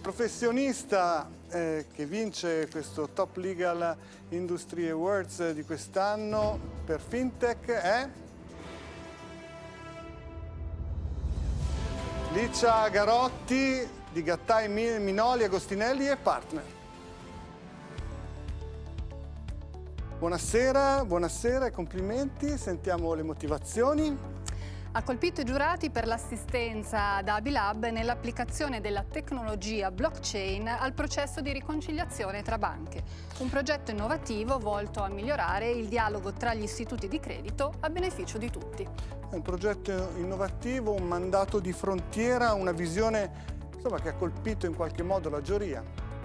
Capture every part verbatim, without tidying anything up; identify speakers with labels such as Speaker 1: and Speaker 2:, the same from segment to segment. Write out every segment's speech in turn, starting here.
Speaker 1: professionista eh, che vince questo Top Legal Industry Awards di quest'anno per FinTech è Licia Garotti di Gattai Minoli Agostinelli e Partner. Buonasera, buonasera e complimenti, sentiamo le motivazioni.
Speaker 2: Ha colpito i giurati per l'assistenza ad Abilab nell'applicazione della tecnologia blockchain al processo di riconciliazione tra banche. Un progetto innovativo volto a migliorare il dialogo tra gli istituti di credito a beneficio di tutti.
Speaker 1: È un progetto innovativo, un mandato di frontiera, una visione insomma, che ha colpito in qualche modo la giuria.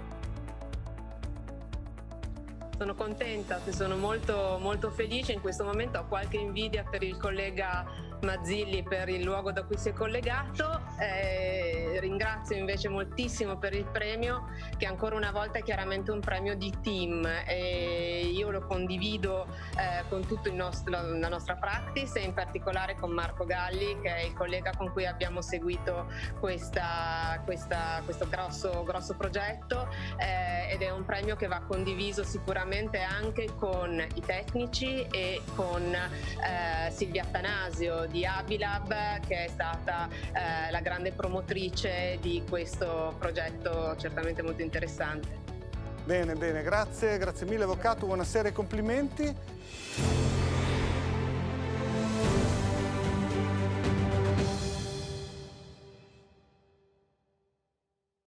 Speaker 3: Sono contenta, sono molto, molto felice. In questo momento ho qualche invidia per il collega Mazzilli per il luogo da cui si è collegato. Eh, ringrazio invece moltissimo per il premio, che ancora una volta è chiaramente un premio di team e io lo condivido eh, con tutta la nostra practice e in particolare con Marco Galli, che è il collega con cui abbiamo seguito questa, questa, questo grosso, grosso progetto eh, ed è un premio che va condiviso sicuramente anche con i tecnici e con eh, Silvia Attanasio di Abilab, che è stata eh, la grande promotrice di questo progetto certamente molto interessante.
Speaker 1: Bene, bene, grazie, grazie mille avvocato, buonasera e complimenti.